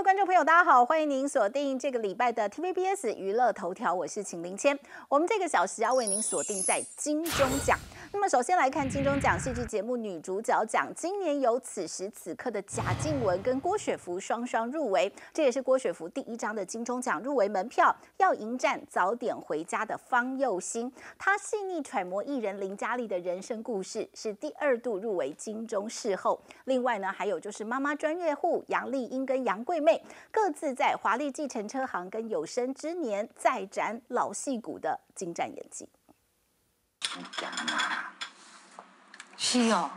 观众朋友，大家好，欢迎您锁定这个礼拜的 TVBS 娱乐头条，我是秦林谦。我们这个小时要为您锁定在金钟奖。那么首先来看金钟奖戏剧节目女主角奖，今年由此时此刻的贾静雯跟郭雪芙双双入围，这也是郭雪芙第一张的金钟奖入围门票，要迎战早点回家的方佑兴。她细腻揣摩艺人林嘉丽的人生故事，是第2度入围金钟视后。另外呢，还有就是妈妈专业户杨丽英跟杨贵妹，各自在华丽计程车行跟有生之年再展老戏骨的精湛演技。 是哦，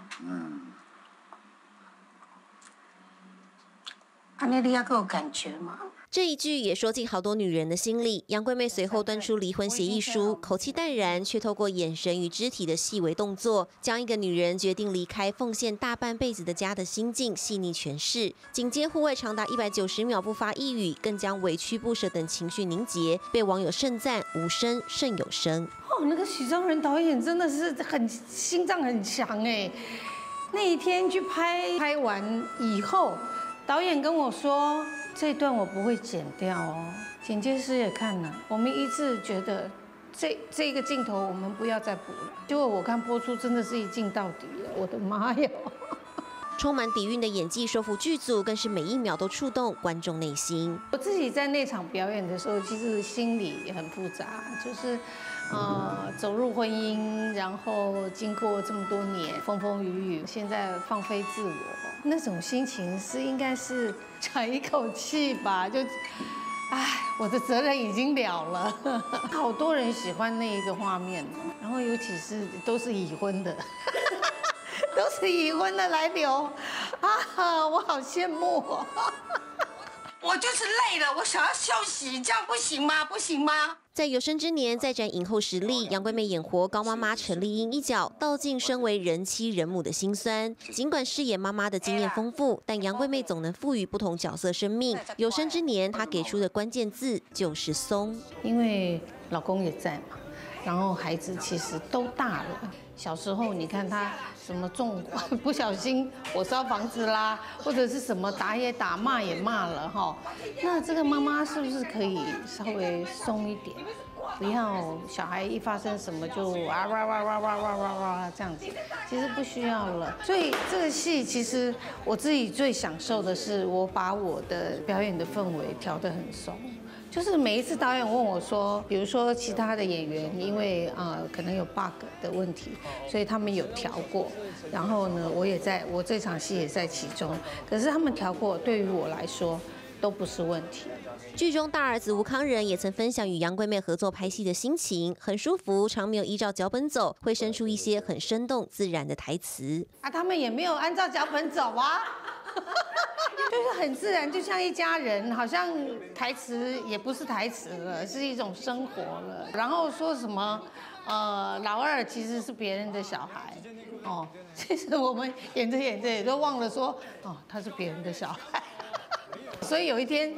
安尼你还有感觉吗？ 这一句也说进好多女人的心里。杨贵妹随后端出离婚协议书，口气淡然，却透过眼神与肢体的细微动作，将一个女人决定离开奉献大半辈子的家的心境细腻诠释。紧接护卫长达190秒不发一语，更将委屈不舍等情绪凝结，被网友盛赞无声胜有声。 哦，那个许章仁导演真的是心脏很强哎。那一天去拍完以后，导演跟我说。这一段我不会剪掉哦，剪接师也看了，我们一致觉得这个镜头我们不要再补了。结果我看播出真的是一镜到底了，我的妈呀！ 充满底蕴的演技说服剧组，更是每一秒都触动观众内心。 我自己在那场表演的时候，其实心里也很复杂，就是走入婚姻，然后经过这么多年风风雨雨，现在放飞自我，那种心情是应该是喘一口气吧，就，唉，我的责任已经了了。好多人喜欢那一个画面，然后尤其是都是已婚的。都是已婚的来留啊！我好羡慕哦。我就是累了，我想要休息，这样不行吗？不行吗？ 在有生之年再展影后实力，杨贵妹演活高妈妈陈丽英一角，道尽身为人妻人母的辛酸。尽管饰演妈妈的经验丰富，但杨贵妹总能赋予不同角色生命。有生之年，她给出的关键字就是松， 因为老公也在嘛，然后孩子其实都大了。小时候你看他什么不小心火烧房子啦，或者是什么打也打骂也骂了哈，那这个妈妈是不是可以稍微松一点，不要小孩一发生什么就啊哇哇哇哇哇哇哇这样子，其实不需要了。所以这个戏其实我自己最享受的是，我把我的表演的氛围调得很松。就是每一次导演问我说，比如说其他的演员因为可能有 bug 的问题，所以他们有调过，然后呢，我这场戏也在其中，可是他们调过，对于我来说都不是问题。 剧中大儿子吴康仁也曾分享与杨贵妹合作拍戏的心情，很舒服，常没有依照脚本走，会生出一些很生动自然的台词。 他们也没有按照脚本走啊。就是很自然，就像一家人，好像台词也不是台词了，是一种生活了。然后说什么，老二其实是别人的小孩，哦，其实我们演着演着也都忘了说，哦，他是别人的小孩。所以有一天，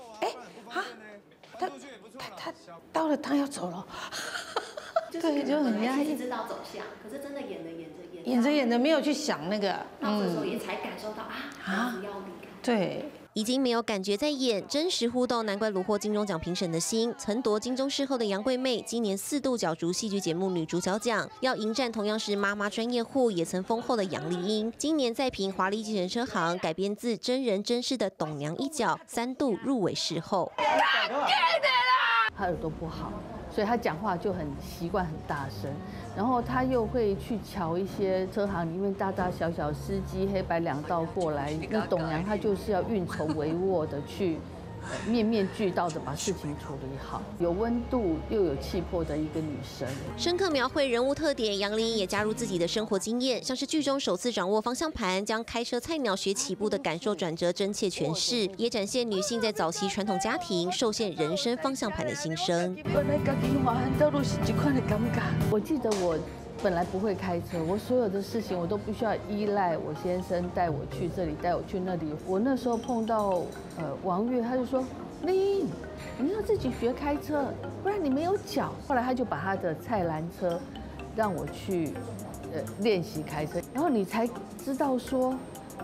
他到了，他要走了。对，就很压抑。 知道走向，可是真的演着没有去想那个， 到这时候也才感受到儿子要离开。 对， 已经没有感觉在演，真实互动，难怪虏获金钟奖评审的心。曾夺金钟视后的杨贵妹，今年4度角逐戏剧节目女主角奖，要迎战同样是妈妈专业户，也曾丰厚的杨丽英。今年再凭《华丽计程车行》改编自真人真事的董娘一角，3度入围视后。 他耳朵不好，所以他讲话就很习惯很大声，然后他又会去瞧一些车行里面大大小小司机黑白两道过来，那董娘她就是要运筹帷幄的去面面俱到的把事情处理好，有温度又有气魄的一个女生。 深刻描绘人物特点，杨丽英也加入自己的生活经验，像是剧中首次掌握方向盘，将开车菜鸟学起步的感受转折真切诠释，也展现女性在早期传统家庭受限人生方向盘的心声。 我记得我本来不会开车，我所有的事情我都必须要依赖我先生带我去这里，带我去那里。我那时候碰到王月，他就说：“丽英，你要自己学开车，不然你没有脚。”后来他就把他的菜篮车让我去练习开车，然后你才知道说，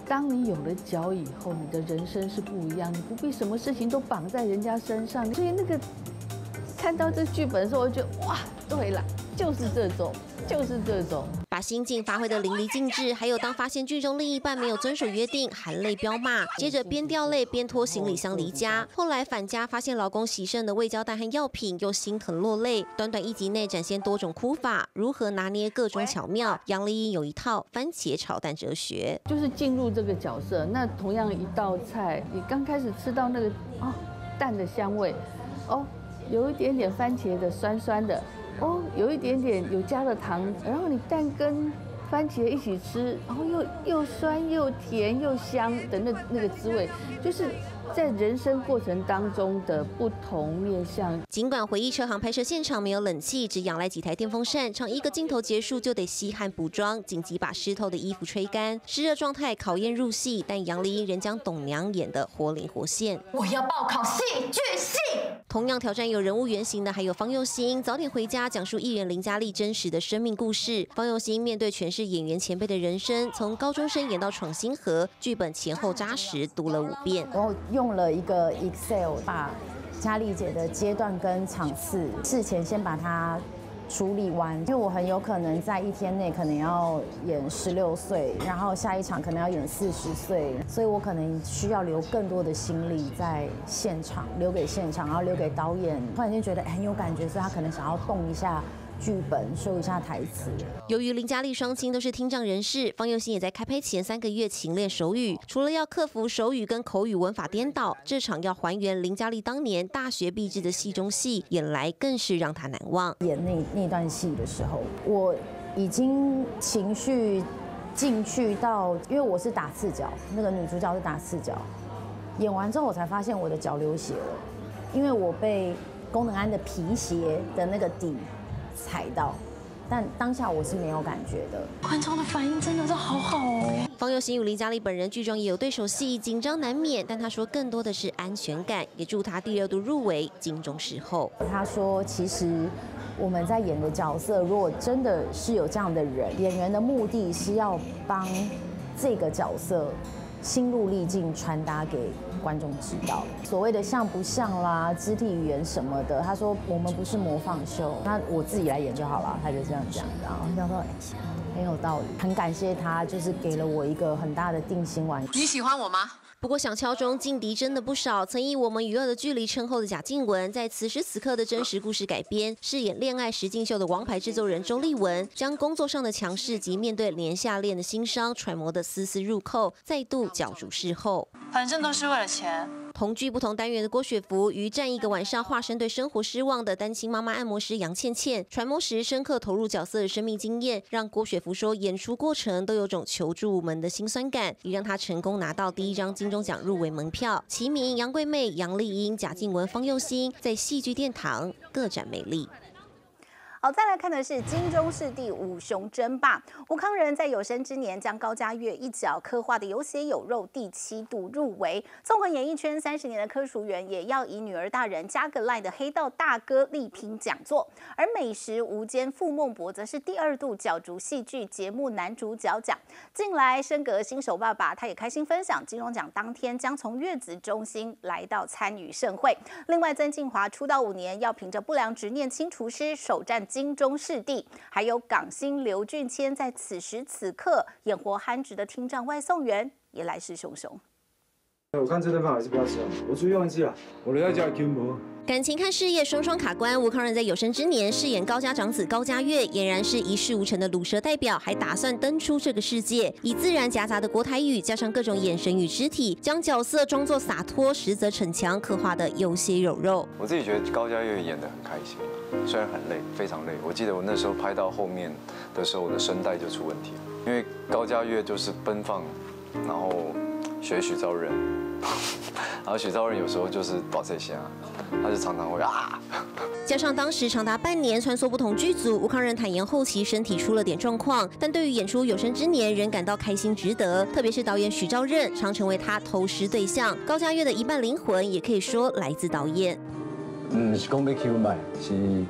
当你有了脚以后，你的人生是不一样，你不必什么事情都绑在人家身上。所以那个看到这剧本的时候，我就觉得哇，对了，就是这种。 把心境发挥得淋漓尽致，还有当发现剧中另一半没有遵守约定，含泪飙骂，接着边掉泪边拖行李箱离家。后来返家发现老公洗肾的未交代和药品，又心疼落泪。短短1集内展现多种哭法，如何拿捏各种巧妙。杨丽英有一套番茄炒蛋哲学， 就是进入这个角色。那同样一道菜，你刚开始吃到那个蛋的香味，有一点点番茄的酸酸的。有一点点有加了糖，然后你蛋跟番茄一起吃，然后又酸又甜又香的那个滋味，就是在人生过程当中的不同面向。 尽管回忆车行拍摄现场没有冷气，只仰赖几台电风扇，常一个镜头结束就得吸汗补妆，紧急把湿透的衣服吹干，湿热状态考验入戏，但杨丽英仍将董娘演得活灵活现。 我要报考戏剧系。 同样挑战有人物原型的还有方佑兴，早点回家讲述艺人林嘉丽真实的生命故事。方佑兴面对诠释演员前辈的人生，从高中生演到闯星河，剧本前后扎实，读了5遍。 我用了一个 Excel 把嘉丽姐的阶段跟场次事前先把它处理完，因为我很有可能在1天内可能要演16岁，然后下一场可能要演40岁，所以我可能需要留更多的心力在现场，留给现场，然后留给导演。突然间觉得很有感觉，所以他可能想要动一下剧本，修一下台词。 由于林嘉丽双亲都是听障人士，方佑兴也在开拍前3个月勤练手语。除了要克服手语跟口语文法颠倒，这场要还原林嘉丽当年大学毕制的戏中戏，演来更是让她难忘。 演那段戏的时候，我已经情绪进去到，因为我是打赤脚，那个女主角是打赤脚。演完之后，我才发现我的脚流血了，因为我被功能安的皮鞋的那个底踩到，但当下我是没有感觉的。 观众的反应真的是好好哦。 方佑兴与林嘉丽本人剧中也有对手戏，紧张难免，但他说更多的是安全感，也祝他第2度入围金钟视后。 他说，其实我们在演的角色，如果真的是有这样的人，演员的目的是要帮这个角色心路历境传达给观众知道，所谓的像不像啦、肢体语言什么的，他说我们不是模仿秀，那我自己来演就好了，他就这样讲，然后他说很有道理，很感谢他，就是给了我一个很大的定心丸。 你喜欢我吗？ 不过响敲中劲敌真的不少，曾以《我们与恶的距离》称后的贾静雯，在此时此刻的真实故事改编，饰演恋爱实境秀的王牌制作人周丽雯，将工作上的强势及面对年下恋的心伤揣摩得丝丝入扣，再度角逐视后。 反正都是为了钱。 同剧不同单元的郭雪芙，于站一个晚上化身对生活失望的单亲妈妈按摩师杨倩倩，揣摩时深刻投入角色的生命经验，让郭雪芙说演出过程都有种求助无门的辛酸感，也让她成功拿到第1张金钟奖入围门票。齐名杨贵媚、杨丽英、贾静雯、方佑兴在戏剧殿堂各展魅力。 好，再来看的是金钟视帝五雄争霸。吴慷仁在有生之年将高嘉岳一角刻画的有血有肉，第7度入围。纵横演艺圈30年的柯淑媛，也要以女儿大人加个赖的黑道大哥力拼讲座。而美食无间傅孟博则是第2度角逐戏剧节目男主角奖。近来升格新手爸爸，他也开心分享金钟奖当天将从月子中心来到参与盛会。另外，曾敬骅出道5年，要凭着不良执念清厨师首战金钟视帝，还有港星刘俊谦在此时此刻演活憨直的听障外送员，也来势汹汹。 我看这顿饭还是不要吃了，我出去忘记了，我留在家给我。 感情和事业双双卡关，吴慷仁在有生之年饰演高家长子高嘉岳，俨然是一事无成的鲁蛇代表，还打算登出这个世界。以自然夹杂的国台语，加上各种眼神与肢体，将角色装作洒脱，实则逞强，刻画的有血有肉。 我自己觉得高嘉岳演得很开心，虽然很累，非常累。我记得我那时候拍到后面的时候，我的声带就出问题了，因为高嘉岳就是奔放，然后学许昭仁。然后许昭仁有时候就是把这些他就常常会啊。 加上当时长达半年穿梭不同剧组，吴慷仁坦言后期身体出了点状况，但对于演出有生之年仍感到开心值得。特别是导演许昭仁常成为他投食对象，高嘉岳的一半灵魂也可以说来自导演。 是讲要 Q 买，是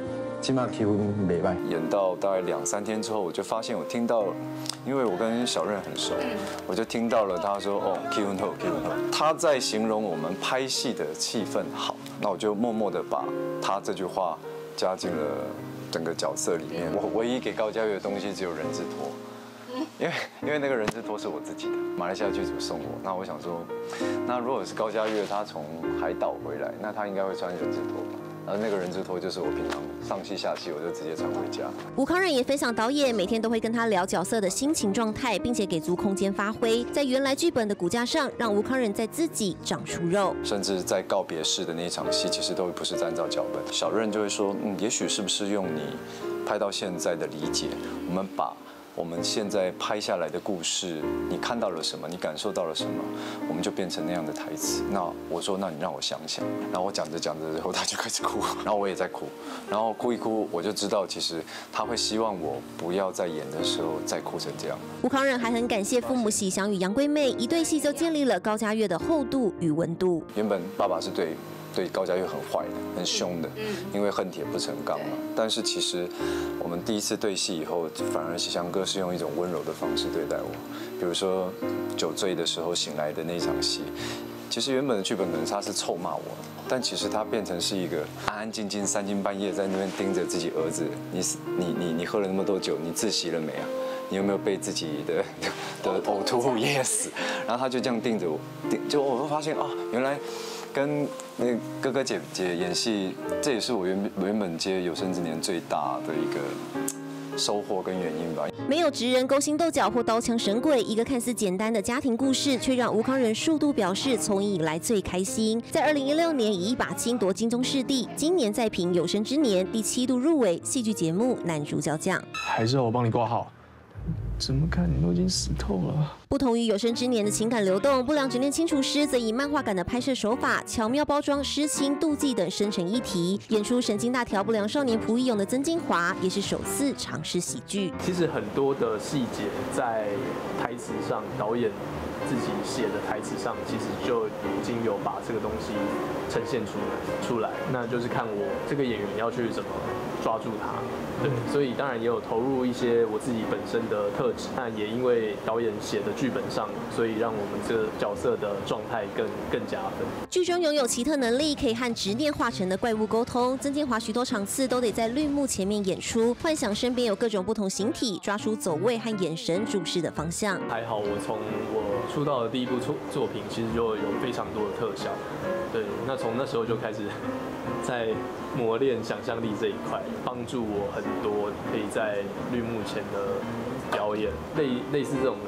起码气氛袂歹。 演到大概2、3天之后，我就发现我听到了，因为我跟小任很熟，我就听到了他说哦气氛好，气氛好，他在形容我们拍戏的气氛好，那我就默默的把他这句话加进了整个角色里面。我唯一给高嘉瑜的东西只有人字拖。因为那个人字拖是我自己的，马来西亚剧组送我。那我想说，那如果是高嘉瑜他从海岛回来，那他应该会穿人字拖吧？而那个人字拖就是我平常上戏下戏我就直接穿回家。 吴慷仁也分享导演每天都会跟他聊角色的心情状态，并且给足空间发挥，在原来剧本的骨架上，让吴慷仁在自己长出肉。 甚至在告别式的那一场戏，其实都不是按照脚本。小任就会说，也许是不是用你拍到现在的理解，我们把我们现在拍下来的故事，你看到了什么？你感受到了什么？我们就变成那样的台词。那我说，那你让我想想。然后我讲着讲着之后，他就开始哭，然后我也在哭，然后哭一哭，我就知道其实他会希望我不要在演的时候再哭成这样。 吴慷仁还很感谢父母喜祥与杨贵妹，一对戏就建立了高嘉瑜的厚度与温度。 原本爸爸是对高嘉瑜很坏的、很凶的，因为恨铁不成钢嘛。但是其实我们第一次对戏以后，反而喜祥哥是用一种温柔的方式对待我。比如说酒醉的时候醒来的那场戏，其实原本的剧本可能他是臭骂我的，但其实他变成是一个安安静静3更半夜在那边盯着自己儿子，你喝了那么多酒，你自习了没啊？你有没有被自己的呕吐物噎死？然后他就这样盯着我，就我会发现啊，原来。跟那哥哥姐姐演戏，这也是我原本接有生之年最大的一个收获跟原因吧。 没有职人勾心斗角或刀枪神鬼，一个看似简单的家庭故事，却让吴慷仁数度表示从影以来最开心。在2016年以一把青夺金钟视帝，今年再凭有生之年第7度入围戏剧节目男主角奖。 还是要我帮你挂号？怎么看你都已经死透了。 不同于有生之年的情感流动，不良执念清除师则以漫画感的拍摄手法，巧妙包装诗情、妒忌等深层议题。演出神经大条不良少年朴义勇的曾金华，也是首次尝试喜剧。 其实很多的细节在台词上，导演自己写的台词上，其实就已经有把这个东西呈现出来。那就是看我这个演员要去怎么抓住它。对，所以当然也有投入一些我自己本身的特质，但也因为导演写的剧本上，所以让我们这个角色的状态更加分。 剧中拥有奇特能力，可以和执念化成的怪物沟通。曾建华许多场次都得在绿幕前面演出，幻想身边有各种不同形体，抓出走位和眼神注视的方向。 还好我从我出道的第一部作品，其实就有非常多的特效。对，那从那时候就开始在磨练想象力这一块，帮助我很多可以在绿幕前的表演，类似这种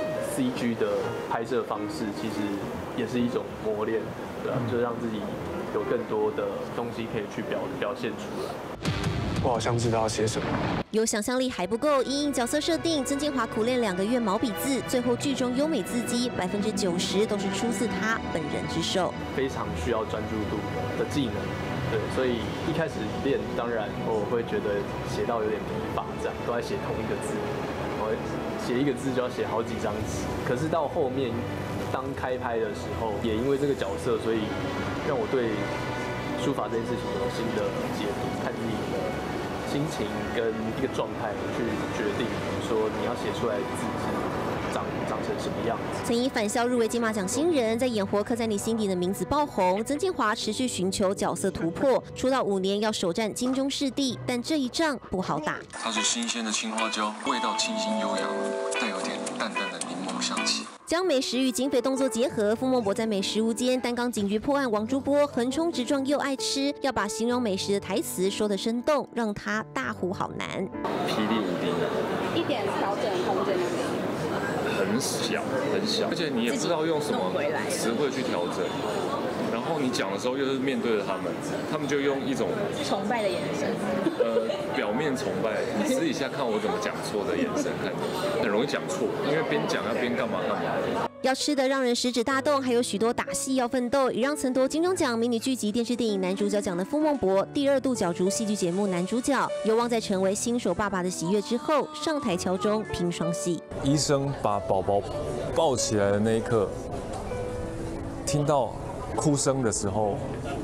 CG 的拍摄方式，其实也是一种磨练，对吧？就让自己有更多的东西可以去表现出来。 我好像知道要写什么。 有想象力还不够，因应角色设定，曾建华苦练2个月毛笔字，最后剧中优美字迹90%都是出自他本人之手。 非常需要专注度的技能，对，所以一开始练，当然我会觉得写到有点疲乏，这样都在写同一个字，我写一个字就要写好几张纸。可是到后面当开拍的时候，也因为这个角色，所以让我对书法这件事情有新的解读，看自己的心情跟一个状态去决定，说你要写出来的字长成什么样子。 曾以返校入围金马奖新人，在演活刻在你心底的名字爆红。曾建华持续寻求角色突破，出道5年要首战金钟视帝，但这一仗不好打。 它是新鲜的青花椒，味道清新优雅，带有点淡淡的柠檬香气。 将美食与警匪动作结合，傅孟博在美食无间担纲警局破案王珠波，横冲直撞又爱吃，要把形容美食的台词说得生动，让他大呼好难。 霹雳无敌， 一点调整空间都没有。 很小，而且你也不知道用什么词汇去调整。然后你讲的时候又是面对着他们就用一种崇拜的眼神， 表面崇拜，你私底下看我怎么讲错的眼神看你，很容易讲错，因为边讲要边干嘛。 要吃的让人食指大动，还有许多打戏要奋斗，也让曾夺金钟奖迷你剧集电视电影男主角奖的傅孟博第2度角逐戏剧节目男主角，有望在成为新手爸爸的喜悦之后，上台敲钟拼双戏。 医生把宝宝抱起来的那一刻，听到哭声的时候，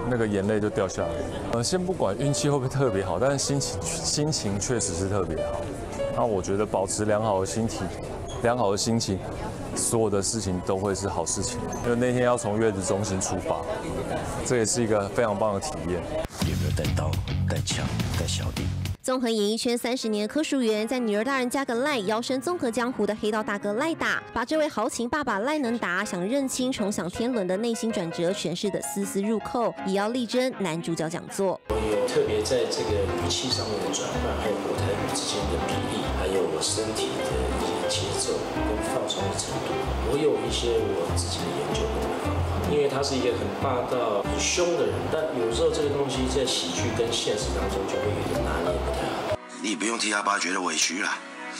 那个眼泪就掉下来。先不管运气会不会特别好，但是心情确实是特别好。那我觉得保持良好的心情，所有的事情都会是好事情。因为那天要从月子中心出发，这也是一个非常棒的体验。 有没有带刀、带枪、带小弟？ 纵横演艺圈30年，柯淑媛在女儿大人加个赖，摇身综合江湖的黑道大哥赖打，把这位豪情爸爸赖能达想认亲重享天伦的内心转折诠释的丝丝入扣，也要力争男主角讲座。 我有特别在这个语气上面的转换，还有国台语之间的比例，还有我身体的一些节奏跟放松的程度，我有一些我自己的研究跟方法。因为他是一个很霸道、很凶的人，但有时候这个东西在喜剧跟现实当中就会有点拿捏不太好。 你也不用替他爸觉得委屈啦，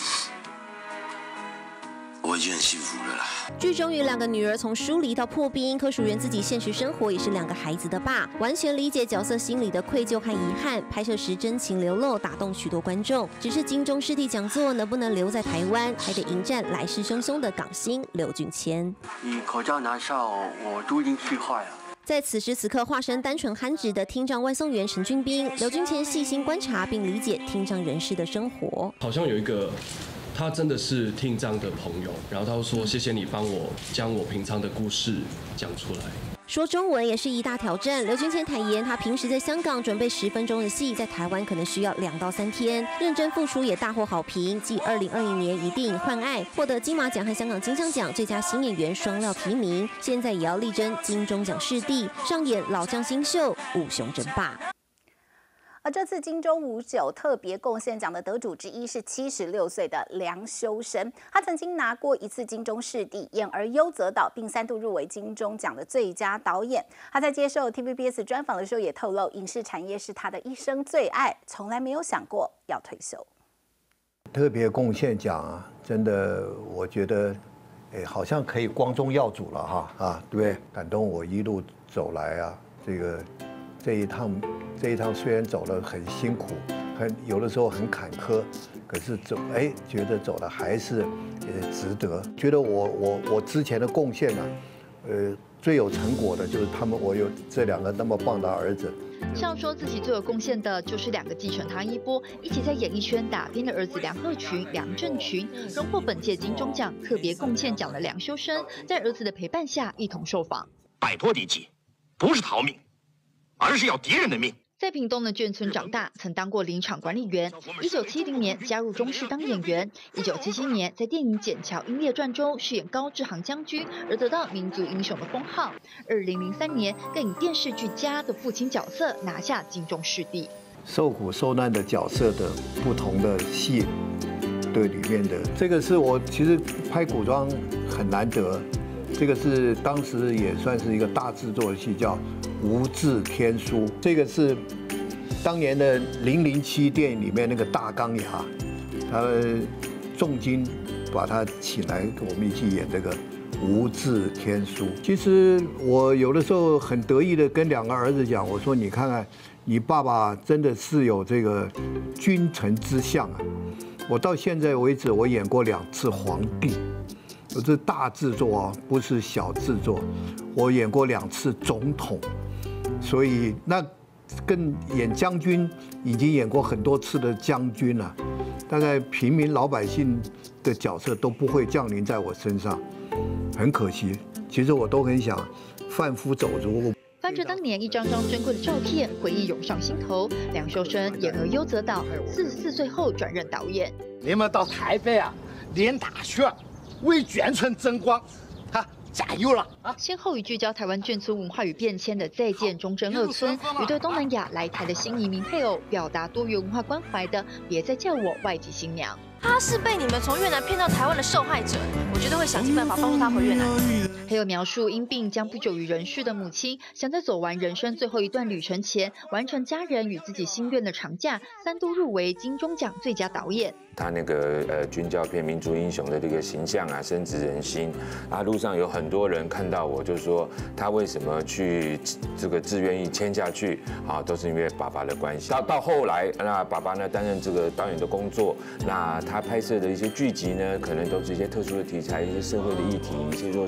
我已经很幸福了啦。 剧中与2个女儿从疏离到破冰，柯淑媛自己现实生活也是2个孩子的爸，完全理解角色心里的愧疚和遗憾。拍摄时真情流露，打动许多观众。只是金钟视帝讲座能不能留在台湾，还得迎战来势汹汹的港星刘俊谦。 你口罩拿下，我都已经气坏了。 在此时此刻，化身单纯憨直的听障外送员陈俊斌，刘俊谦细心观察并理解听障人士的生活。 好像有一个。他真的是听障的朋友，然后他说：“谢谢你帮我将我平常的故事讲出来。” 说中文也是一大挑战。刘俊谦坦言，他平时在香港准备10分钟的戏，在台湾可能需要2到3天，认真付出也大获好评。继2020年以电影《换爱》获得金马奖和香港金像奖最佳新演员双料提名，现在也要力争金钟奖视帝，上演老将新秀，五雄争霸。 而这次金钟59特别贡献奖的得主之一是76岁的梁修身，他曾经拿过1次金钟视帝，演而优则导，并3度入围金钟奖的最佳导演。他在接受 TVBS 专访的时候也透露，影视产业是他的一生最爱，从来没有想过要退休。 特别贡献奖啊，真的我觉得，好像可以光宗耀祖了哈对不对？感动我一路走来啊，这一趟虽然走得很辛苦，有的时候很坎坷，可是觉得走的还是值得。觉得我之前的贡献呢，最有成果的就是我有这2个那么棒的儿子。 上说自己最有贡献的就是2个继承他衣钵，一起在演艺圈打拼的儿子梁鹤群、梁振群，荣获本届金钟奖特别贡献奖的梁修身，在儿子的陪伴下一同受访。 摆脱敌机，不是逃命，而是要敌人的命。 在屏东的眷村长大，曾当过林场管理员。1970年加入中视当演员，1977年在电影《笕桥英烈传》中饰演高志航将军，而得到民族英雄的封号。2003年更以电视剧《家》的父亲角色拿下金钟视帝。 受苦受难的角色的不同的戏，对里面的这个是我其实拍古装很难得，这个是当时也算是一个大制作的戏，叫《无字天书》，这个是当年的007电影里面那个大钢牙，他重金把他请来跟我们一起演这个《无字天书》。其实我有的时候很得意的跟2个儿子讲，我说你看看，你爸爸真的是有这个君臣之相啊！我到现在为止，我演过2次皇帝。这是大制作啊，不是小制作。我演过2次总统，所以那跟演将军已经演过很多次的将军了。大概平民老百姓的角色都不会降临在我身上，很可惜。其实我都很想贩夫走卒。 翻着当年一张张珍贵的照片，回忆涌上心头。梁修身演而优则导，44岁后转任导演。 你们到台北啊，练大学。为眷村争光，加油了啊！ 先后以聚焦台湾眷村文化与变迁的《再见中正2村》，与对东南亚来台的新移民配偶表达多元文化关怀的《别再叫我外籍新娘》。 他是被你们从越南骗到台湾的受害者，我绝对会想尽办法帮助他回越南。 还有描述因病将不久于人世的母亲，想在走完人生最后一段旅程前，完成家人与自己心愿的长假，3度入围金钟奖最佳导演。 他那个军教片民族英雄的这个形象啊，深植人心。啊，路上有很多人看到我，就说他为什么去这个自愿意签下去啊，都是因为爸爸的关系。到后来，那爸爸呢担任这个导演的工作，那他拍摄的一些剧集呢，可能都是一些特殊的题材，一些社会的议题，一些弱势团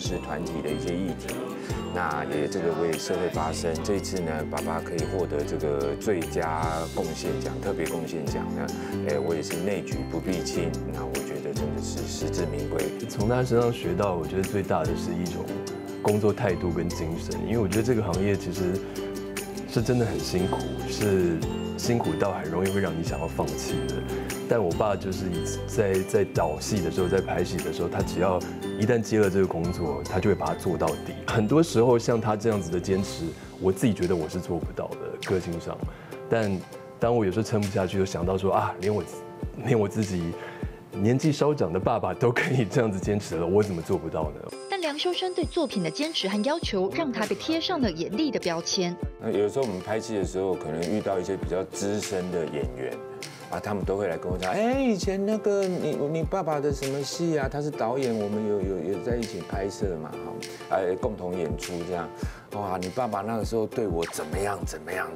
体的一些议题。那也这个为社会发声。这一次呢，爸爸可以获得这个最佳贡献奖、特别贡献奖呢，我也是内举不避亲。那我觉得真的是实至名归。 从他身上学到，我觉得最大的是一种工作态度跟精神，因为我觉得这个行业其实是真的很辛苦，是辛苦到很容易会让你想要放弃的。但我爸就是在导戏的时候，在拍戏的时候，他只要一旦接了这个工作，他就会把它做到底。很多时候像他这样子的坚持，我自己觉得我是做不到的，个性上。但当我有时候撑不下去，就想到说啊，连我自己年纪稍长的爸爸都可以这样子坚持了，我怎么做不到呢？ 但梁修身对作品的坚持和要求，让他被贴上了严厉的标签。 有时候我们拍戏的时候，可能遇到一些比较资深的演员。他们都会来跟我讲，以前那个你爸爸的什么戏啊？他是导演，我们有在一起拍摄嘛，共同演出这样。哇，你爸爸那个时候对我怎么样？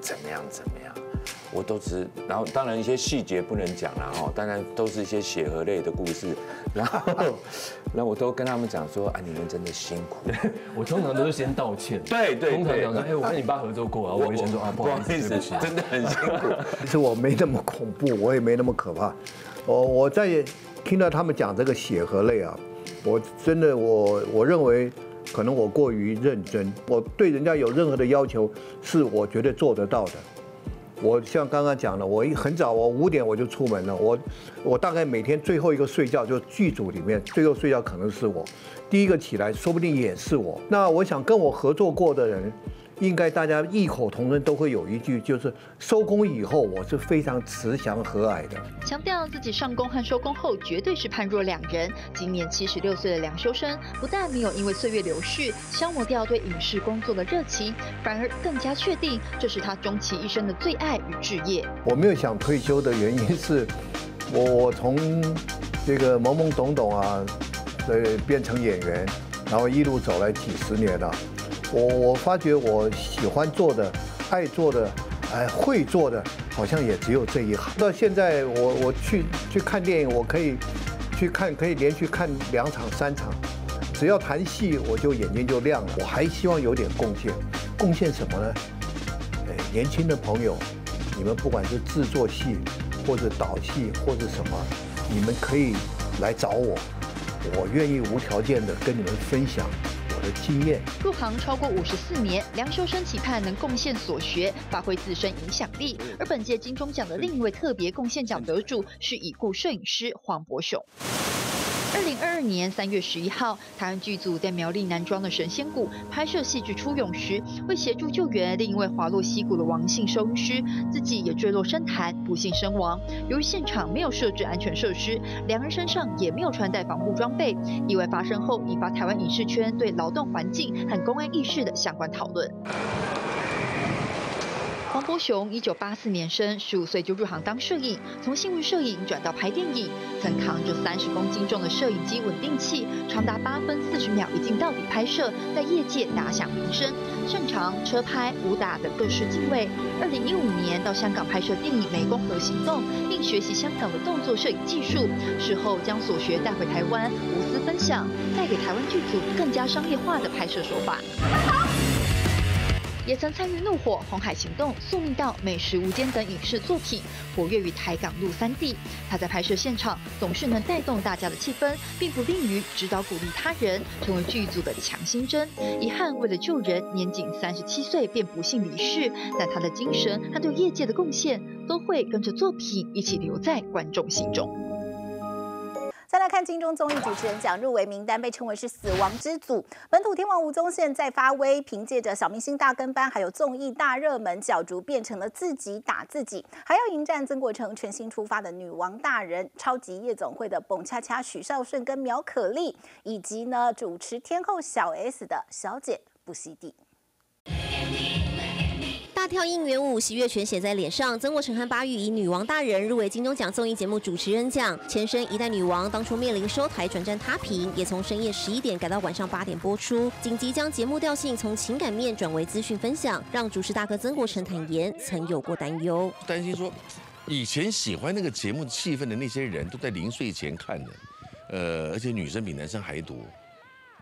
我都只，然后当然一些细节不能讲啦，当然都是一些血和泪的故事，然后我都跟他们讲说，你们真的辛苦。 我通常都是先道歉， 对， 通常讲说，我跟你爸合作过啊，我会先说不好意思，对不起， 真的很辛苦。 其实我没那么恐怖，我也没那么可怕。我在听到他们讲这个血和泪啊，我真的我认为可能我过于认真，我对人家有任何的要求是我绝对做得到的。我像刚刚讲的，我很早，我5点我就出门了。我大概每天最后一个睡觉，就剧组里面最后睡觉可能是我，第一个起来说不定也是我。那我想跟我合作过的人，应该大家异口同声都会有一句，就是收工以后我是非常慈祥和蔼的。 强调自己上工和收工后绝对是判若两人。今年76岁的梁修身，不但没有因为岁月流逝消磨掉对影视工作的热情，反而更加确定这是他终其一生的最爱与志业。 我没有想退休的原因是，我从这个懵懵懂懂啊，变成演员，然后一路走来几10年了。我发觉我喜欢做的、爱做的、会做的，好像也只有这一行。到现在我去看电影，我可以去看，可以连续看2场3场，只要谈戏我就眼睛就亮了。我还希望有点贡献，贡献什么呢？年轻的朋友，你们不管是制作戏，或者导戏，或者什么，你们可以来找我，我愿意无条件的跟你们分享的经验。 入行超过54年，梁修身期盼能贡献所学，发挥自身影响力。而本届金钟奖的另一位特别贡献奖得主是已故摄影师黄伯雄。2022年3月11号，台湾剧组在苗栗南庄的神仙谷拍摄戏剧《出勇》时，为协助救援另一位滑落溪谷的王姓收音师，自己也坠落深潭，不幸身亡。由于现场没有设置安全设施，两人身上也没有穿戴防护装备。意外发生后，引发台湾影视圈对劳动环境和公安意识的相关讨论。黄伯雄1984年生，15岁就入行当摄影，从新闻摄影转到拍电影，曾扛着30公斤重的摄影机稳定器，长达8分40秒一镜到底拍摄，在业界打响名声。擅长车拍、武打等各式镜位。2015年到香港拍摄电影《湄公河行动》，并学习香港的动作摄影技术，事后将所学带回台湾，无私分享，带给台湾剧组更加商业化的拍摄手法。也曾参与《怒火》《红海行动》《宿命道》《美食无间》等影视作品，活跃于台港陆3地。他在拍摄现场总是能带动大家的气氛，并不吝于指导鼓励他人，成为剧组的强心针。遗憾为了救人，年仅37岁便不幸离世，但他的精神和对业界的贡献，都会跟着作品一起留在观众心中。 再来看金钟综艺主持人奖入围名单，被称为是死亡之组。本土天王吴宗宪再发威，凭借着小明星大跟班，还有综艺大热门，角逐变成了自己打自己，还要迎战曾国城全新出发的女王大人、超级夜总会的蹦恰恰许绍顺跟苗可丽，以及呢主持天后小 S 的小姐不惜地。 大跳应援舞，喜悦全写在脸上。曾国城和巴育以女王大人入围金钟奖综艺节目主持人奖。前身一代女王当初面临收台转战他屏，也从深夜11点改到晚上8点播出，紧急将节目调性从情感面转为资讯分享，让主持大哥曾国城坦言曾有过担忧， 担心说以前喜欢那个节目气氛的那些人都在临睡前看的，而且女生比男生还多。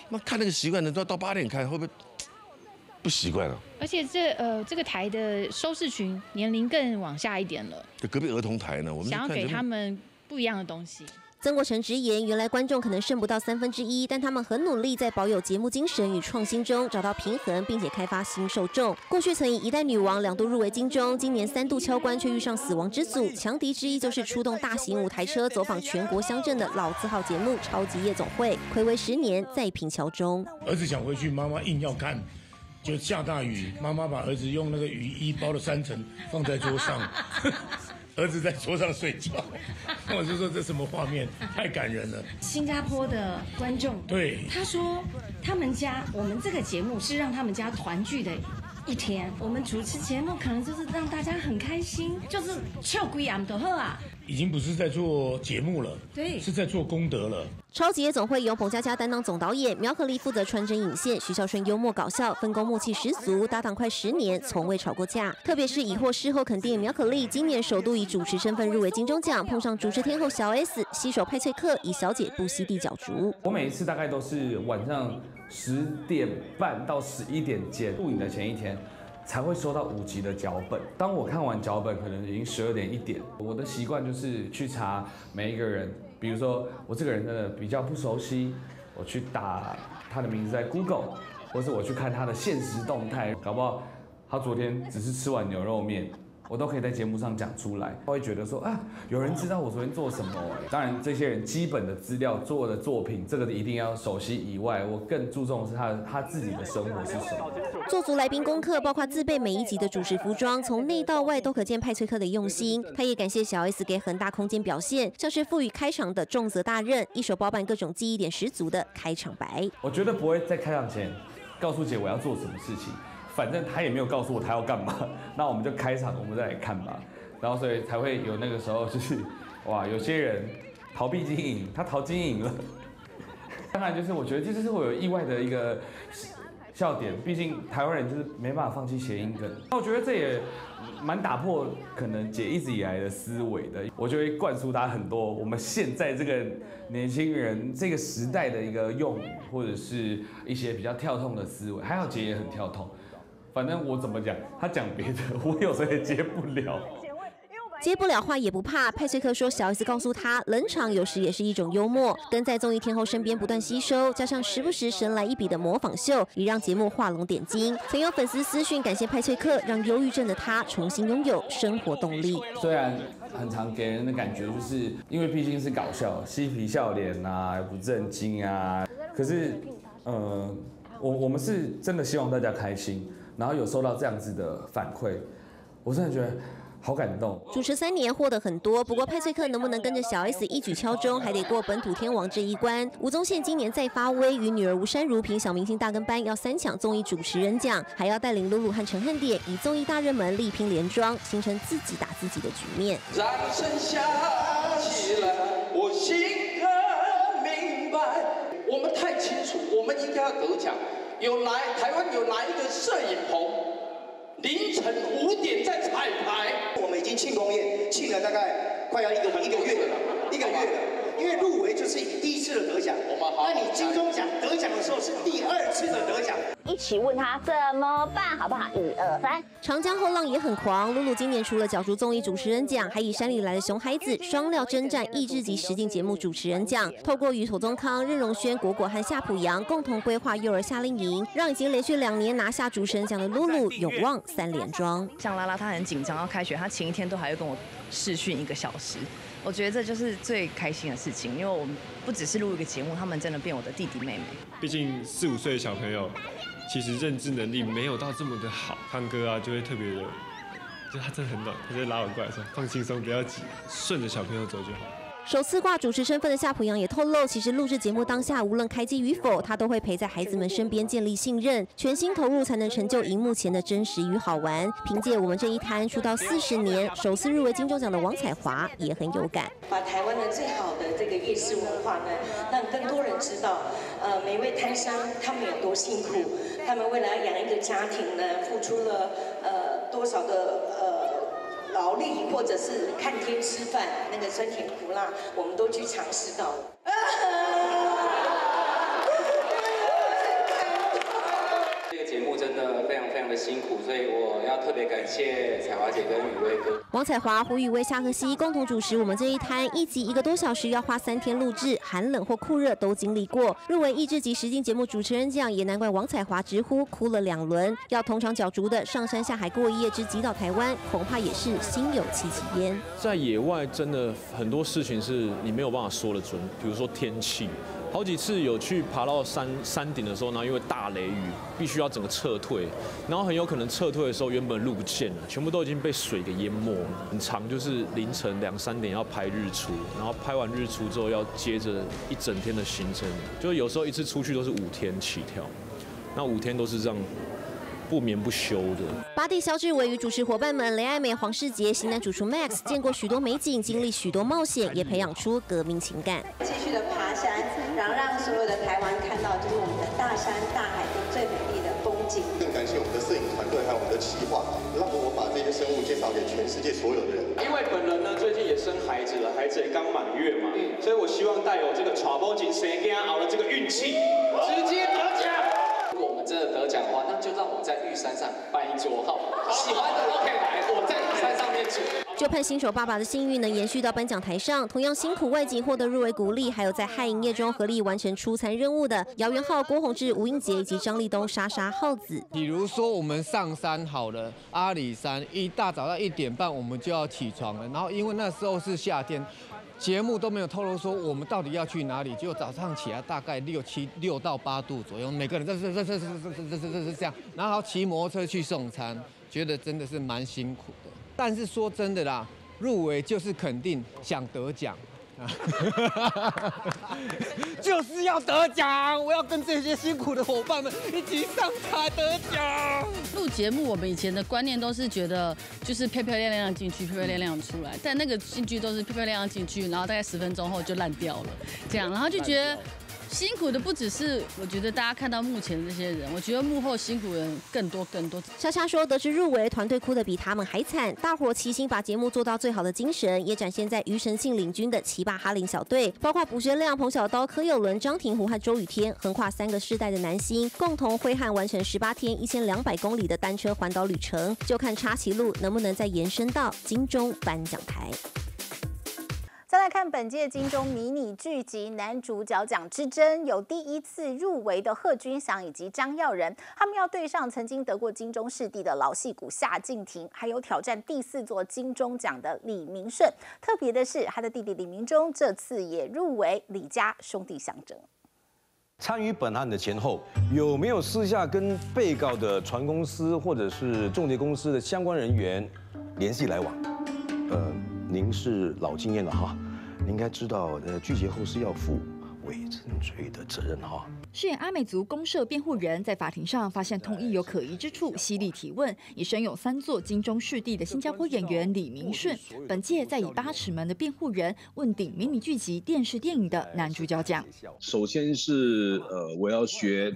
那看那个习惯的都要到8点看，会不会不习惯啊？ 而且这个台的收视群年龄更往下一点了。 隔壁儿童台呢，我们想要给他们不一样的东西。 曾国成直言，原来观众可能剩不到1/3，但他们很努力，在保有节目精神与创新中找到平衡，并且开发新受众。过去曾以一代女王2度入围金钟，今年3度敲关，却遇上死亡之组。强敌之一就是出动大型5台车走访全国乡镇的老字号节目《超级夜总会》，睽违10年再平敲钟。 儿子想回去，妈妈硬要看。就下大雨，妈妈把儿子用那个雨衣包了3层放在桌上，儿子在桌上睡觉，我就说这什么画面，太感人了。 新加坡的观众对他说，他们家我们这个节目是让他们家团聚的一天，我们主持节目可能就是让大家很开心，就是笑鬼眼的喝啊。 已经不是在做节目了， 对， 是在做功德了。 超级夜总会由彭佳佳担当总导演，苗可丽负责传真引线，徐孝顺幽默搞笑，分工默契十足，搭档快10年，从未吵过架。特别是已获事后肯定的苗可丽，今年首度以主持身份入围金钟奖，碰上主持天后小 S， 携手派翠克，以小姐不惜地角逐。 我每一次大概都是晚上10点半到11点间，录影的前一天。才会收到5集的脚本。当我看完脚本，可能已经12点1点。我的习惯就是去查每一个人，比如说我这个人真的比较不熟悉，我去打他的名字在 Google， 或是我去看他的现实动态，搞不好他昨天只是吃碗牛肉面。我都可以在节目上讲出来，他会觉得说啊，有人知道我昨天做什么。当然，这些人基本的资料做的作品，这个一定要熟悉以外，我更注重的是他自己的生活是什么。 做足来宾功课，包括自备每一集的主持服装，从内到外都可见派翠克的用心。他也感谢小 S 给很大空间表现，像是赋予开场的重责大任，一手包办各种记忆点十足的开场白。 我绝对不会在开场前告诉姐我要做什么事情。反正他也没有告诉我他要干嘛，那我们就开场，我们再来看吧。然后所以才会有那个时候，就是哇，有些人逃避经营，他逃经营了。当然就是我觉得这就是会有意外的一个笑点，毕竟台湾人就是没办法放弃谐音梗。那我觉得这也蛮打破可能姐一直以来的思维的，我就会灌输他很多我们现在这个年轻人这个时代的一个用语，或者是一些比较跳痛的思维。还好姐也很跳痛。反正我怎么讲，他讲别的，我有时候也接不了。 接不了话也不怕，派翠克说小 S 告诉他，冷场有时也是一种幽默，跟在综艺天后身边不断吸收，加上时不时神来一笔的模仿秀，也让节目画龙点睛。曾有粉丝私讯感谢派翠克，让忧郁症的他重新拥有生活动力。 虽然很常给人的感觉就是因为毕竟是搞笑，嬉皮笑脸啊，不正经啊，可是我们是真的希望大家开心。然后有收到这样子的反馈，我真的觉得好感动。 主持3年获得很多，不过派翠克能不能跟着小 S 一举敲钟，还得过本土天王这一关。吴宗宪今年再发威，与女儿吴珊如评小明星大跟班，要3抢综艺主持人奖，还要带领露露和陈汉典以综艺大热门力拼连庄，形成自己打自己的局面。 掌声响起来，我心很明白，我们太清楚，我们应该要得奖。台湾有哪一个摄影棚凌晨5点在彩排？ 我们已经庆功宴庆了大概快要一个月了，因为入围就是第1次的得奖，那你金钟奖得奖的时候是第2次的得奖。 一起问他怎么办，好不好？1、2、3。 长江后浪也很狂，露露今年除了角逐综艺主持人奖，还以山里来的熊孩子双料征战益智级实境节目主持人奖。透过与庹宗康、任容萱、果果和夏普阳共同规划幼儿夏令营，让已经连续2年拿下主持人奖的露露有望3连庄。 像拉拉她很紧张要开学，她前一天都还会跟我视讯1个小时。我觉得这就是最开心的事情，因为我们不只是录一个节目，他们真的变我的弟弟妹妹。 毕竟4、5岁的小朋友，其实认知能力没有到这么的好，唱歌啊就会特别的，就他真的很暖，他就拉我过来说放轻松，不要急，顺着小朋友走就好。 首次挂主持身份的夏普阳也透露，其实录制节目当下，无论开机与否，他都会陪在孩子们身边建立信任，全心投入才能成就荧幕前的真实与好玩。凭借我们这一摊出道40年，首次入围金钟奖的王彩华也很有感， 把台湾的最好的这个夜市文化呢，让更多人知道，每一位摊商他们有多辛苦，他们为了养一个家庭呢，付出了多少的劳力，或者是看天吃饭，那个酸甜苦辣，我们都去尝试到了。 常的辛苦，所以我要特别感谢彩华姐跟宇威哥。 王彩华、胡宇威、夏荷西共同主持我们这一摊，一集1个多小时，要花3天录制，寒冷或酷热都经历过。入围益智及实境节目主持人奖，也难怪王彩华直呼哭了2轮。要同场角逐的上山下海过一夜之击倒台湾，恐怕也是心有戚戚焉。 在野外真的很多事情是你没有办法说得准，比如说天气。好几次有去爬到山顶的时候，然后因为大雷雨，必须要整个撤退，然后很有可能撤退的时候，原本路不见了，全部都已经被水给淹没了。很长，就是凌晨2、3点要拍日出，然后拍完日出之后要接着一整天的行程，就有时候一次出去都是5天起跳，那5天都是这样不眠不休的。 巴蒂肖志伟与主持伙伴们雷爱美、黄世杰、型男主厨 Max 见过许多美景，经历许多冒险，也培养出革命情感。 继续的爬山，然后让所有的台湾看到，就是我们的大山大海跟最美丽的风景。 更感谢我们的摄影团队还有我们的企划，让我把这些生物介绍给全世界所有的人。 因为本人呢最近也生孩子了，孩子也刚满月嘛，所以我希望带有这个传播精神，给他熬了这个运气，直接得奖。如果我们真的得奖的话，那就让我在玉山上办一桌好，喜欢的都可以来，我在玉山上面煮。 就盼新手爸爸的幸运能延续到颁奖台上，同样辛苦外景获得入围鼓励，还有在害营业中合力完成出餐任务的姚元浩、郭宏志、吴映洁以及张立东、莎莎、浩子。 比如说我们上山好了，阿里山一大早到1点半我们就要起床了，然后因为那时候是夏天。节目都没有透露说我们到底要去哪里，就早上起来大概6到8度左右，每个人这样，然后骑摩托车去送餐，觉得真的是蛮辛苦的。但是说真的啦，入围就是肯定想得奖。就是要得奖！我要跟这些辛苦的伙伴们一起上台得奖。 录节目，我们以前的观念都是觉得就是漂漂亮亮进去，漂漂亮亮出来，但那个进去都是漂漂亮亮进去，然后大概10分钟后就烂掉了，这样，然后就觉得。辛苦的不只是我觉得大家看到目前的这些人，我觉得幕后辛苦人更多。 莎莎说，得知入围，团队哭得比他们还惨，大伙齐心把节目做到最好的精神，也展现在余承信领军的奇霸哈林小队，包括卜学亮、彭小刀、柯有伦、张庭湖和周雨天，横跨3个世代的男星，共同挥汗完成18天1200公里的单车环岛旅程，就看插旗路能不能再延伸到金钟颁奖台。 再来看本届金钟迷你剧集男主角奖之争，有第1次入围的贺军翔以及张耀仁，他们要对上曾经得过金钟视帝的老戏骨夏靖庭，还有挑战第4座金钟奖的李明顺。特别的是，他的弟弟李明忠这次也入围李家兄弟相争。 参与本案的前后，有没有私下跟被告的船公司或者是仲介公司的相关人员联系来往？您是老经验了哈，您应该知道，拒绝后是要负伪证罪的责任哈。 饰演阿美族公社辩护人，在法庭上发现同意有可疑之处，犀利提问，也身有3座金钟视帝的新加坡演员李明顺，本届再以8尺门的辩护人问鼎迷你剧集、电视电影的男主角奖。 首先是我要学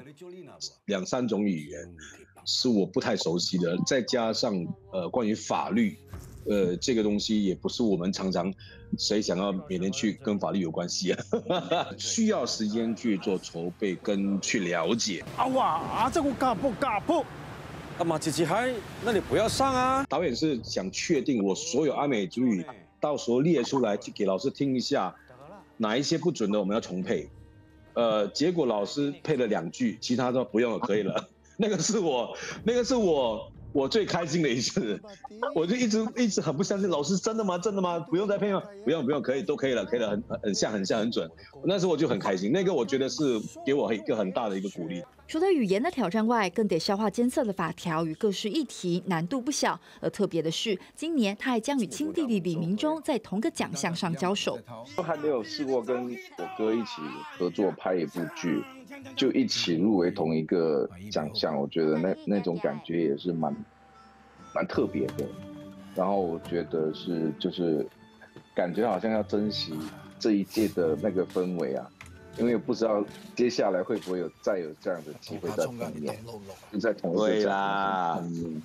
2、3种语言，是我不太熟悉的，再加上关于法律。这个东西也不是我们常常谁想要每年去跟法律有关系啊，需要时间去做筹备跟去了解。 这个嘎不？马吉吉嗨，那你不要上啊！ 导演是想确定我所有阿美族语，到时候列出来去给老师听一下，哪一些不准的我们要重配。结果老师配了2句，其他都不用了，可以了。那个是我最开心的一次，我就一直很不相信，老师真的吗？不用再配吗？不用，可以，都可以了，很像，很准。那时候我就很开心，那个我觉得是给我一个很大的一个鼓励。 除了语言的挑战外，更得消化艰涩的法条与各式议题，难度不小。而特别的是，今年他还将与亲弟弟李明忠在同个奖项上交手。 都还没有试过跟我哥一起合作拍一部剧。就一起入围同一个奖项，我觉得那种感觉也是蛮特别的。然后我觉得就是感觉好像要珍惜这一届的那个氛围啊，因为不知道接下来会不会再有这样的机会在碰面，就在同一个奖项碰面。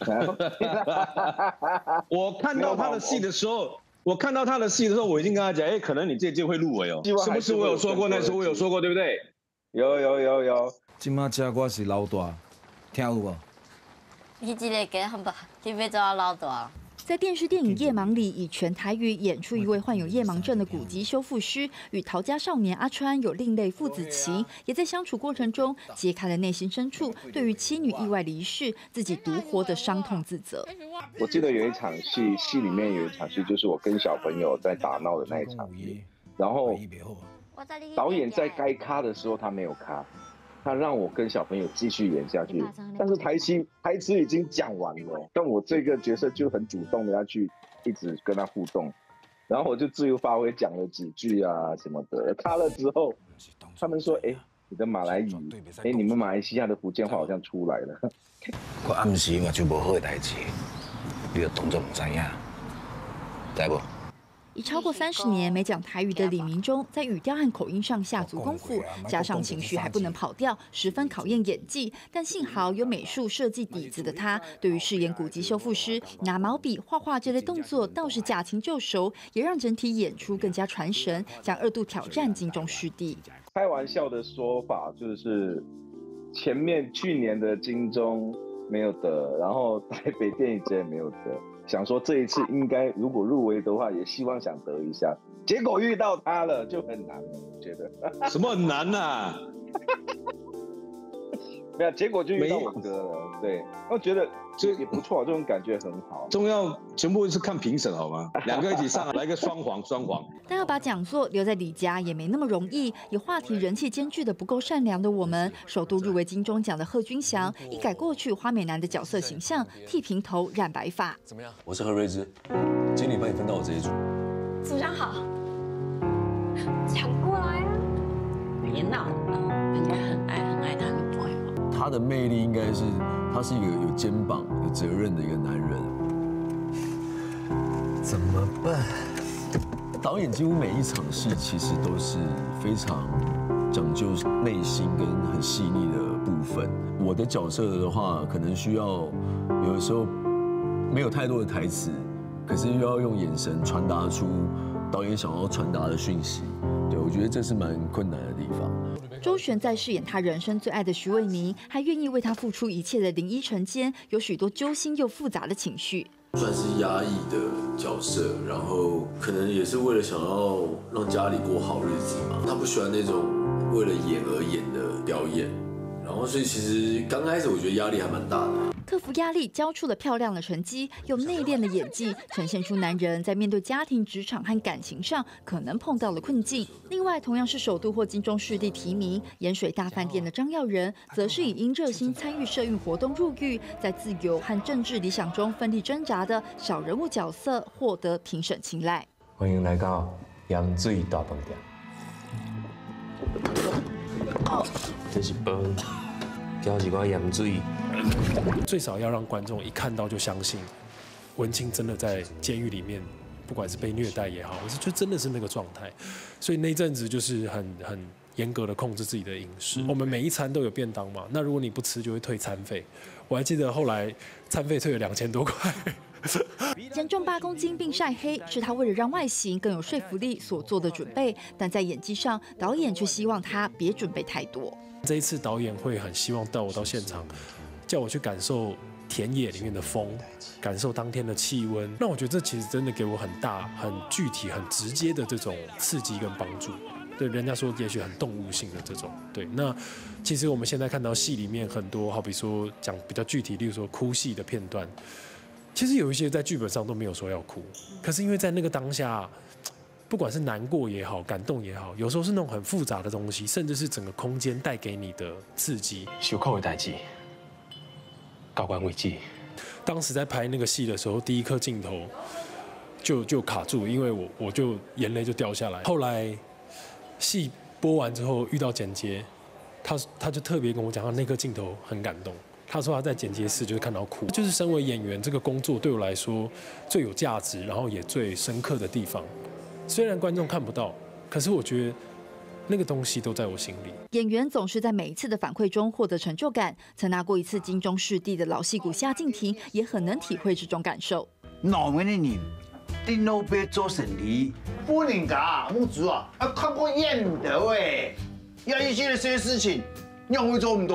我看到他的戏的时候，我已经跟他讲，可能你这届会入围哦。是不是我有说过？那时候我有说过，对不对？有。 今麦这我是老大，听有无？ 你这个给很不，你别做老大。 在电视电影《夜盲》里，以全台语演出一位患有夜盲症的骨疾修复师，与陶家少年阿川有另类父子情，也在相处过程中揭开了内心深处对于妻女意外离世、自己独活的伤痛自责。 我记得有一场戏里面有一场戏，就是我跟小朋友在打闹的那一场戏，然后导演在该卡的时候他没有卡。他让我跟小朋友继续演下去，但是台词已经讲完了，但我这个角色就很主动的要去一直跟他互动，然后我就自由发挥讲了几句啊什么的。卡了之后，他们说：“哎，你的马来语，哎，你们马来西亚的福建话好像出来了。” 我暗时嘛就无好的代志，你就当作唔知影，知不？ 已超过30年没讲台语的李明忠，在语调和口音上下足功夫，加上情绪还不能跑调，十分考验演技。但幸好有美术设计底子的他，对于饰演骨疾修复师拿毛笔画画这类动作倒是驾轻就熟，也让整体演出更加传神，将2度挑战金钟视帝。 开玩笑的说法就是，去年的金钟没有得，然后台北电影节也没有得。想说这一次应该如果入围的话，也希望想得一下，结果遇到他了就很难了，我觉得。 什么很难啊？ 没有，结果就遇到我哥了。对，我觉得这也不错，这种感觉很好。 重要全部是看评审好吗？2个一起上来个双簧。 但要把讲座留在李家也没那么容易。有话题人气兼具的不够善良的我们，首度入围金钟奖的贺军翔，一改过去花美男的角色形象，剃平头染白发。 怎么样？我是何瑞芝，经理帮你分到我这一组。 组长好，抢过来啊！别闹了，人家很爱他女朋友。 他的魅力应该是，他是一个有肩膀、有责任的一个男人。怎么办？导演几乎每一场戏其实都是非常讲究内心跟很细腻的部分。我的角色的话，可能需要有的时候没有太多的台词，可是又要用眼神传达出导演想要传达的讯息。对，我觉得这是蛮困难的地方。 周璇在饰演他人生最爱的徐伟宁，还愿意为他付出一切的林依晨间，有许多揪心又复杂的情绪。 算是压抑的角色，然后可能也是为了想要让家里过好日子嘛。他不喜欢那种为了演而演的表演，然后所以其实刚开始我觉得压力还蛮大的。 克服压力，交出了漂亮的成绩，用内敛的演技呈现出男人在面对家庭、职场和感情上可能碰到了困境。另外，同样是首度获金钟视帝提名，盐水大饭店的张耀仁，则是以因热心参与社运活动入狱，在自由和政治理想中奋力挣扎的小人物角色，获得评审青睐。 欢迎来到盐水大饭店。这是饭，加一块盐水。 最少要让观众一看到就相信，文清真的在监狱里面，不管是被虐待也好，或是就真的是那个状态。所以那一阵子就是很严格的控制自己的饮食。我们每一餐都有便当嘛，那如果你不吃就会退餐费。我还记得后来餐费退了2000多块。 减重8公斤并晒黑，是他为了让外形更有说服力所做的准备。但在演技上，导演却希望他别准备太多。 这一次导演会很希望带我到现场，叫我去感受田野里面的风，感受当天的气温。那我觉得这其实真的给我很大、很具体、很直接的这种刺激跟帮助。对，人家说也许很动物性的这种。对，那其实我们现在看到戏里面很多，好比说讲比较具体，例如说哭戏的片段，其实有一些在剧本上都没有说要哭，可是因为在那个当下，不管是难过也好，感动也好，有时候是那种很复杂的东西，甚至是整个空间带给你的刺激。 受苦的代志，到关为止。 当时在拍那个戏的时候，第一颗镜头就卡住，因为我就眼泪就掉下来。后来戏播完之后遇到剪接，他就特别跟我讲，他那颗镜头很感动。他说他在剪接室就是看到哭，就是身为演员这个工作对我来说最有价值，然后也最深刻的地方。虽然观众看不到，可是我觉得那个东西都在我心里。 演员总是在每一次的反馈中获得成就感。曾拿过1次金钟视帝的老戏骨夏靖庭也很能体会这种感受。 老年的人，你老爸做生意，不能噶，木子啊，看过演唔到诶，要一些这些事情，你会做唔多咯。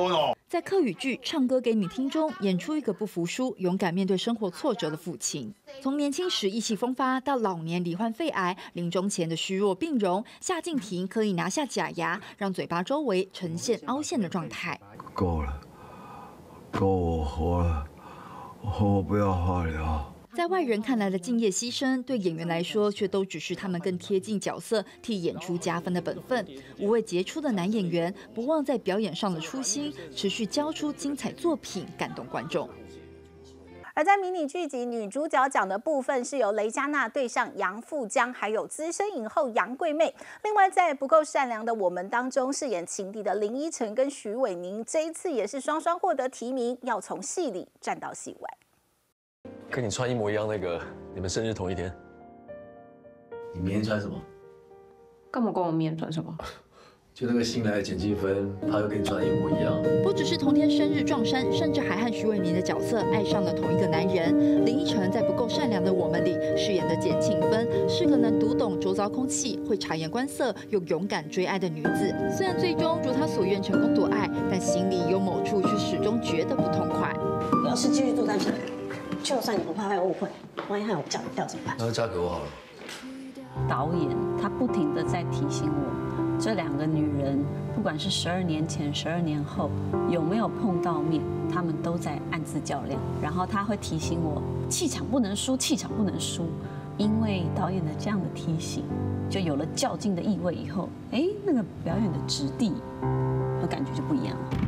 在客语剧《唱歌给你听》中，演出一个不服输、勇敢面对生活挫折的父亲。从年轻时意气风发，到老年罹患肺癌，临终前的虚弱病容，夏靖庭可以拿下假牙，让嘴巴周围呈现凹陷的状态。 够了，够我活了，我不要化疗。 在外人看来的敬业牺牲，对演员来说却都只是他们更贴近角色、替演出加分的本分。5位杰出的男演员不忘在表演上的初心，持续交出精彩作品，感动观众。 而在迷你剧集女主角奖的部分，是由雷佳娜对上杨富江，还有资深影后杨贵媚。另外，在不够善良的我们当中，饰演情敌的林依晨跟徐伟宁，这一次也是双双获得提名，要从戏里站到戏外。 跟你穿一模一样那个，你们生日同一天。 你明天穿什么？ 干嘛管我明天穿什么？ 就那个新来的简继芬，她又跟你穿的一模一样。 不只是同天生日撞衫，甚至还和徐伟宁的角色爱上了同一个男人。林依晨在《不够善良的我们》里饰演的简庆芬，是个能读懂周遭空气、会察言观色又勇敢追爱的女子。虽然最终如她所愿成功夺爱，但心里有某处却始终觉得不痛快。 要是继续住在这里，就算你不怕被误会，万一害我嫁不掉怎么办？ 那就嫁给我好了。 导演他不停地在提醒我，这2个女人，不管是12年前、12年后有没有碰到面，她们都在暗自较量。然后他会提醒我，气场不能输，气场不能输。因为导演的这样的提醒，就有了较劲的意味。以后，那个表演的质地和感觉就不一样了。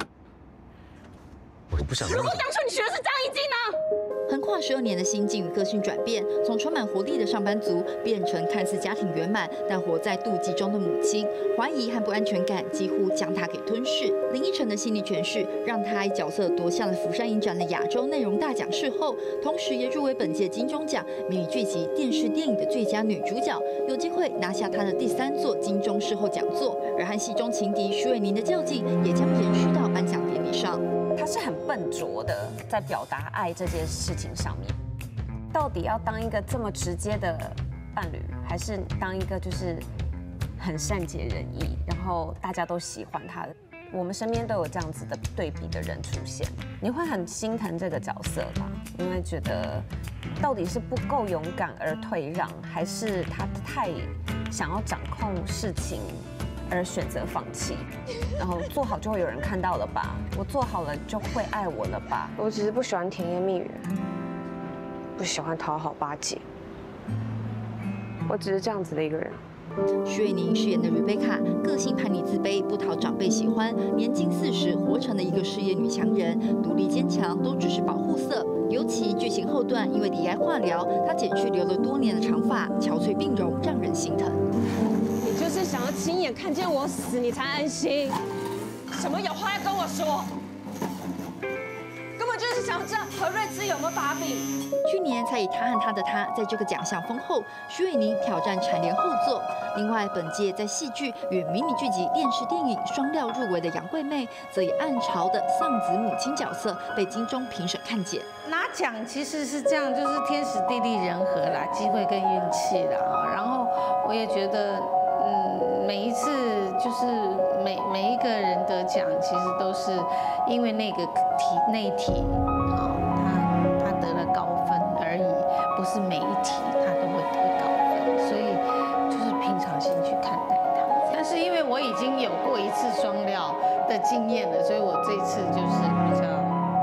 我不想。 如果当初你学的是张艺京呢？ 横跨12年的心境与个性转变，从充满活力的上班族变成看似家庭圆满但活在妒忌中的母亲，怀疑和不安全感几乎将她给吞噬。林依晨的细腻诠释，让她以角色夺下了釜山影展的亚洲内容大奖视后，同时也入围本届金钟奖迷你剧集、电视电影的最佳女主角，有机会拿下她的第3座金钟视后讲座。而和戏中情敌徐伟宁的较劲，也将延续到颁奖典礼上。 他是很笨拙的，在表达爱这件事情上面，到底要当一个这么直接的伴侣，还是当一个就是很善解人意，然后大家都喜欢他的？我们身边都有这样子的对比的人出现，你会很心疼这个角色吧？因为觉得到底是不够勇敢而退让，还是他太想要掌控事情而选择放弃，然后做好就会有人看到了吧？我做好了就会爱我了吧？我只是不喜欢甜言蜜语，不喜欢讨好巴结，我只是这样子的一个人。 徐伟宁饰演的 Rebecca， 个性叛逆自卑，不讨长辈喜欢，年近40，活成了一个事业女强人，独立坚强，都只是保护色。尤其剧情后段，因为抵挨化疗，她剪去留了多年的长发，憔悴病容，让人心疼。 你就是想要亲眼看见我死，你才安心。什么有话要跟我说？根本就是想知道何瑞芝有没有把柄。 去年才以《他和他的他》在这个奖项封后，徐伟宁挑战蝉联后座。另外，本届在戏剧与迷你剧集、电视电影双料入围的杨贵媚，则以暗潮的丧子母亲角色被金钟评审看见。 拿奖其实是这样，就是天时地利人和啦，机会跟运气啦。然后我也觉得，每一次就是每一个人得奖，其实都是因为那一题，他得了高分而已，不是每一题他都会得高分，所以就是平常心去看待它。但是因为我已经有过1次双料的经验了，所以我这一次就是比较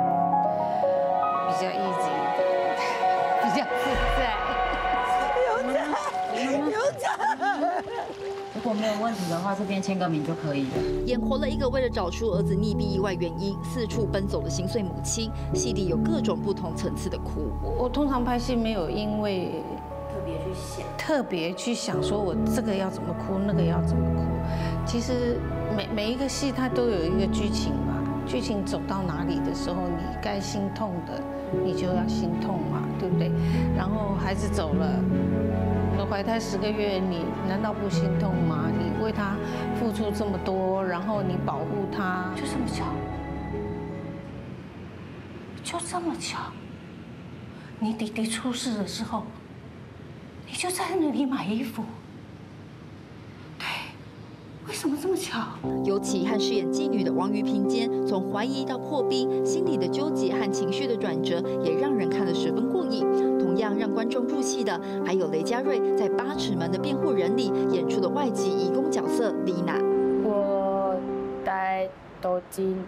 easy 一点，比较自在。有奖。 如果没有问题的话，这边签个名就可以了。 演活了一个为了找出儿子溺毙意外原因四处奔走的心碎母亲，戏里有各种不同层次的哭。 我通常拍戏没有因为特别去想说我这个要怎么哭，那个要怎么哭。其实每一个戏它都有一个剧情嘛，剧情走到哪里的时候，你该心痛的你就要心痛嘛，对不对？然后孩子走了。怀胎10个月，你难道不心痛吗？你为他付出这么多，然后你保护他， 就这么巧，就这么巧。你弟弟出事的时候，你就在那里买衣服。对，为什怎么这么巧？ 尤其和饰演妓女的王瑜平间，从怀疑到破冰，心理的纠结和情绪的转折，也让人看得十分过瘾。同样让观众入戏的，还有雷佳瑞在《八尺门的辩护人》里演出的外籍移工角色丽娜。 我带头巾，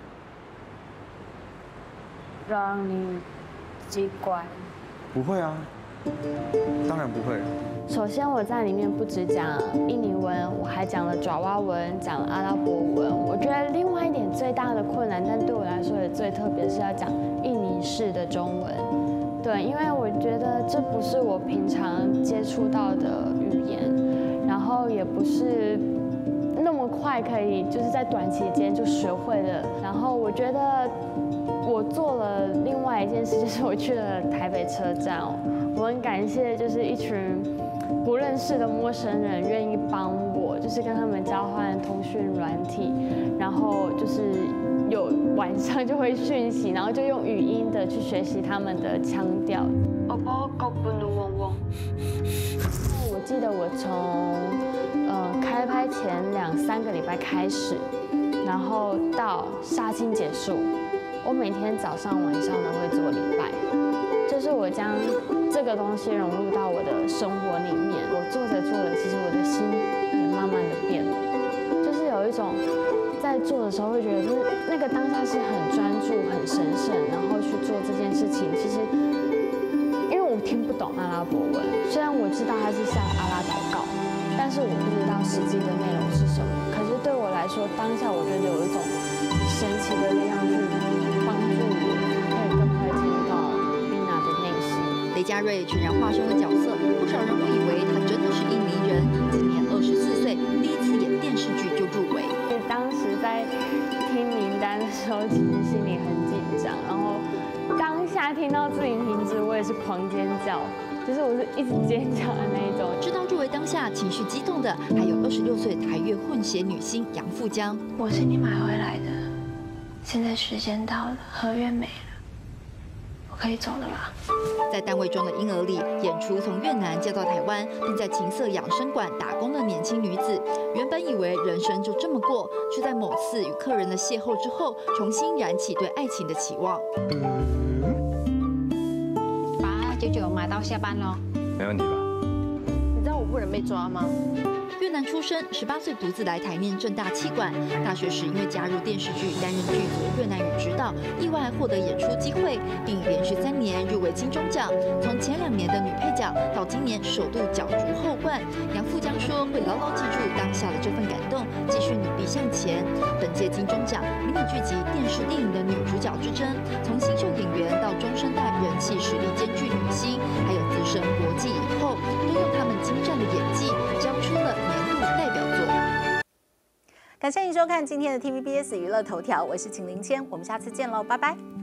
让你奇怪。 不会啊，当然不会。 首先我在里面不只讲印尼文，我还讲了爪哇文，讲了阿拉伯文。我觉得另外一点最大的困难，但对我来说也最特别，是要讲印尼式的中文。对，因为我觉得这不是我平常接触到的语言，然后也不是那么快可以就是在短期间就学会的。然后我觉得我做了另外一件事，就是我去了台北车站。我很感谢，就是一群不认识的陌生人愿意帮我，就是跟他们交换通讯软体，然后就是有晚上就会讯息，然后就用语音的去学习他们的腔调。我记得我从开拍前2-3个礼拜开始，然后到杀青结束，我每天早上晚上都会做礼拜，就是我将这个东西融入到我的生活里面。我做着做着，其实我的心也慢慢的变了，就是有一种在做的时候会觉得，就是那个当下是很专注、很神圣，然后去做这件事情。其实因为我听不懂阿拉伯文，虽然我知道它是向阿拉祷告，但是我不知道实际的内容是什么。可是对我来说，当下我觉得有一种神奇的力量去帮助我，可以更快进入到丽娜的内心。 雷佳瑞全然化身的角色，不少人误以为他真的是印尼人。今年24岁，第一次演电视剧就入围。 当时在听名单的时候，其实心里很紧张，然后当下听到自己名字，我也是狂尖叫，就是我是一直尖叫的那一种。 知道入围当下情绪激动的，还有26岁台越混血女星杨富江。 我是你买回来的，现在时间到了，合约没了，我可以走了吧？ 在单位中的婴儿里演出从越南嫁到台湾，并在情色养生馆打工的年轻女子，原本以为人生就这么过，却在某次与客人的邂逅之后，重新燃起对爱情的期望。 爸，999买到下班喽。 没问题吧？ 你知道我不能被抓吗？ 越南出生，18岁独自来台念政大企管。大学时因为加入电视剧担任剧组越南语指导，意外获得演出机会，并连续3年入围金钟奖。从前2年的女配角到今年首度角逐后冠，杨富江说会牢牢记住当下的这份感动，继续努力向前。本届金钟奖迷你剧集、电视电影的女主角之争，从新秀演员到中生代人气实力兼具女星，还有资深国际影后，都用他们精湛的演技交出了年度代表作。 感谢您收看今天的 TVBS 娱乐头条，我是秦林谦，我们下次见喽，拜拜。